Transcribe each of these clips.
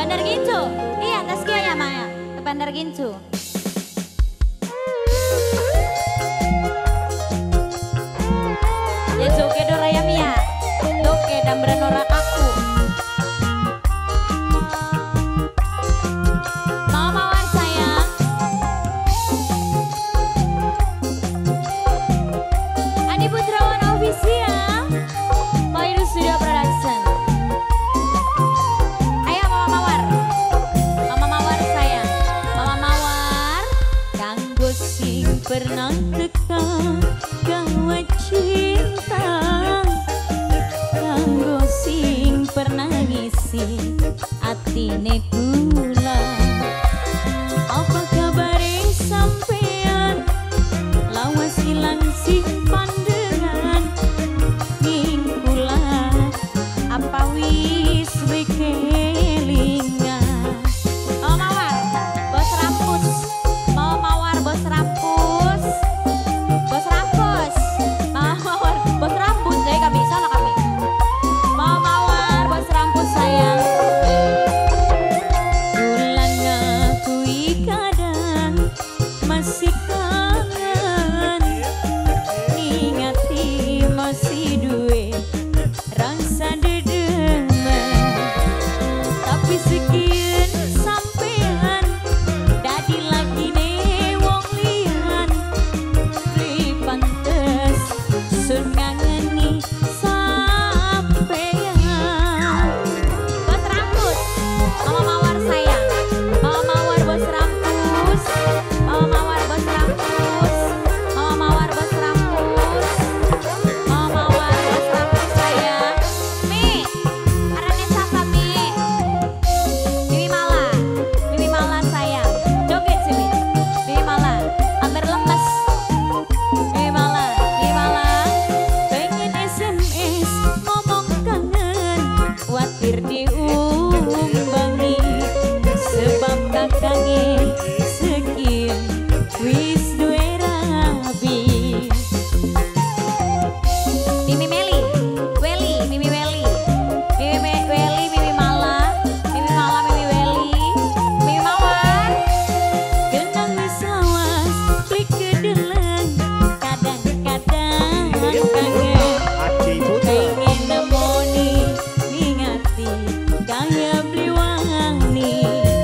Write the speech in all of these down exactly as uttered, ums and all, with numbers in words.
Bandar Gincu. Iya, Taskia ya Maya. Ke Bandar Gincu. Ya joge Doraya Mia. Doke dan beranora kaku. Mama Mawar sayang. Adi Putrawan Official. Virus Studio Production. Ayo Mama Mawar. Mama Mawar sayang. Mama Mawar. Kanggo sing pernah tekan gawa cinta. Kanggo sing pernah ngisi atine kula. Apa kabare sampean lawas ilang sing pandengan ning kula. Apa wis bekelingan. Mama Mawar bos rampus. Mama Mawar bos rampus. Bos rampus. Mama Mawar bos rampus. Jadi gak bisa lah kami. Mama Mawar bos rampus sayang. Ulang ngakui kadang masih kangen. Ningati masih duwe rasa dedemen. Tapi sekian sampean dadi lagi ne wong liyan. Li pantes sun ngangeni sampean. Bos rampus. Mama Mawar sayang. Mama Mawar bos rampus. Mama Mawar bos rampus. Mama Mawar bos rampus. Mama Mawar bos rampus sayang. Mi, arane siapa Mi? Mimi Mala. Mimi Mala sayang. Joget sih Mi. Mimi Mala. Hampir lemes. Mimi Mala. Mimi Mala. Pengen S M S ngomong kangen. Watir diumbangi. Sebab kakangnya sekian. Wis duwe rabi. Mimi Meli, Weli, Mimi Weli, Mimi Me- Weli, Mimi Mala, Mimi Mala, Mimi Weli, Mimi Mawar. Kenang wis lawas, klik kedeleng, kadang-kadang kangen. Pengen nemoni, ningati, kaya beli wangi.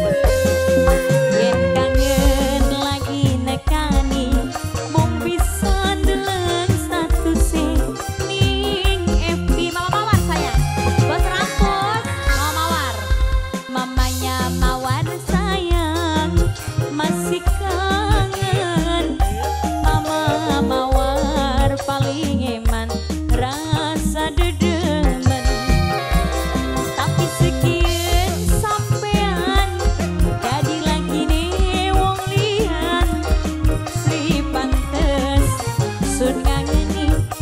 Yen kangen lagi nekani, mung bisa ndeleng statuse ning F B. Mama Mawar sayang. Bos rampus. Mama Mawar. Mamanya Mawar sayang. Masih kangen. Mama Mawar paling eman rasa dedemen. Tapi sekian sampean jadi lagi nih wong liyan. Sri pantes sun ngangeni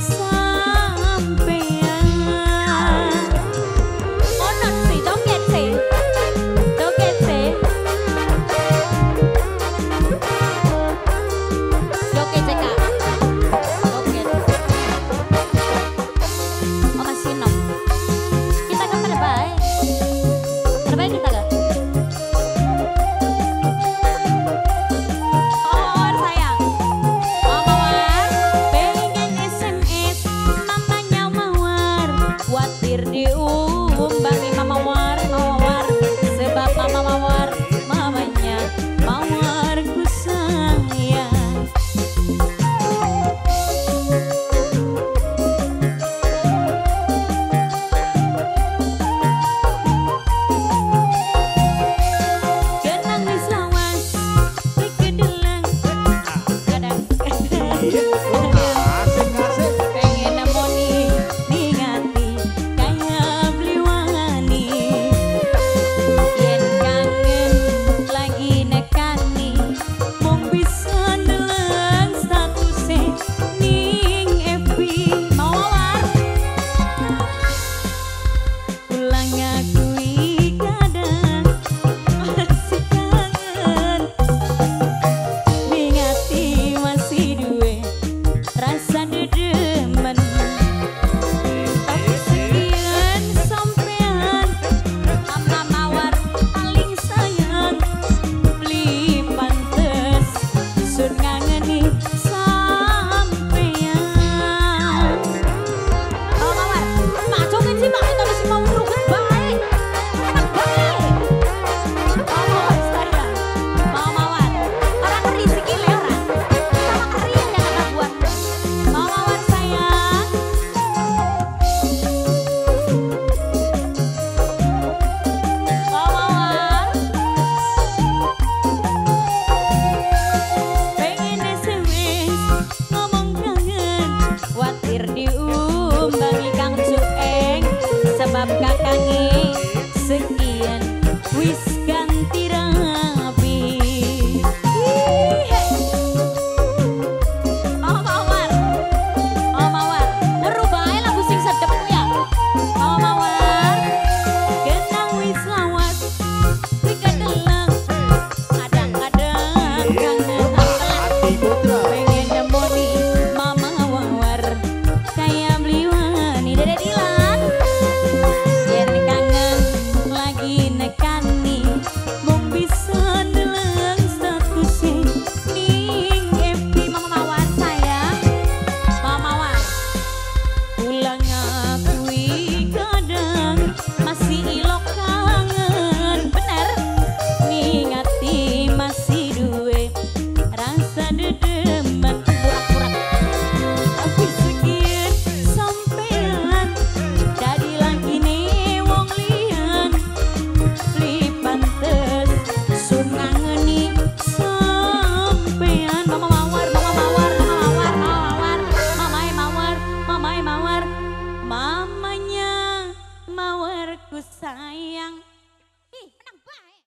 sampean. Ono sih joget sih. Joget sih. Joget sih Kak. Joget. Oh masih nom. Kita kan terbaik. Terbaik kita gak? Mawar sayang. Mama Mawar. Pengen S M S mamanya Mawar. Watir diumbangi Mama Mawar. Mama Mawar. Sebab Mama Mawar mamanya Mawar ku sayang. Kenang wis lawas, klik kedeleng, kadang-kadang pengen nemoni, ningati, kaya beli wangi. mawar ku sayang.